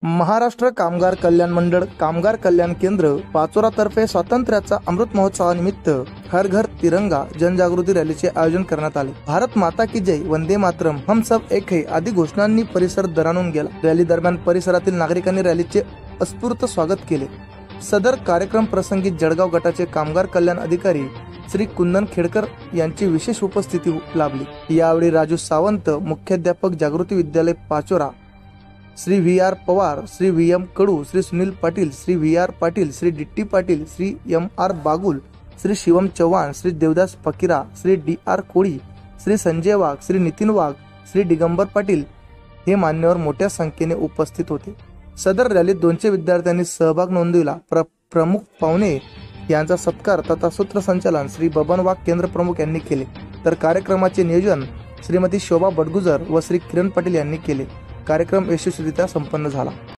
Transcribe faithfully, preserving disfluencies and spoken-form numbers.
महाराष्ट्र कामगार कल्याण मंडळ कामगार कल्याण केंद्र पाचोरा तर्फे स्वातंत्र्याचा अमृत महोत्सवानिमित्त हर घर तिरंगा जनजागृती रॅलीचे आयोजन करण्यात आले। भारत माता की जय, वंदे मातरम, हम सब एक है आदी घोषणांनी परिसर दणाणून गेला। रॅली दरम्यान परिसरातील नागरिकांनी रॅलीचे उत्स्फूर्त स्वागत केले। सदर कार्यक्रम प्रसंगी जळगाव गटाचे कामगार कल्याण अधिकारी श्री कुंदन खेडकर यांची विशेष उपस्थिती लाभली। यावेळी राजू सावंत, मुख्याध्यापक, Jagruti Vidyalaya Pachora, Shri V R Pawar, Shri V M Kadu, Shri Sunil Patil, Shri V R Patil, Shri D Patil, Shri M R Bagul, Shri Shivam Chavan, Shri Devdas Fakira, Shri D R Koli, Shri Sanjay Wagh, Shri Nitin Wagh, Shri Digambar Patil हे मान्यवर मोठ्या संख्येने उपस्थित होते। सदर रॅलीत दोनशे विद्यार्थ्यांनी सहभाग नोंदविला। प्र, प्रमुख पाहुणे यांचा सत्कार तथा सूत्रसंचालन श्री बबन वाघ केंद्र प्रमुख यांनी केले, तर कार्यक्रमाचे नियोजन श्रीमती शोभा बडगुजर व श्री किरण पाटील यांनी केले। कार्यक्रम यशस्वीरित्या संपन्न झाला।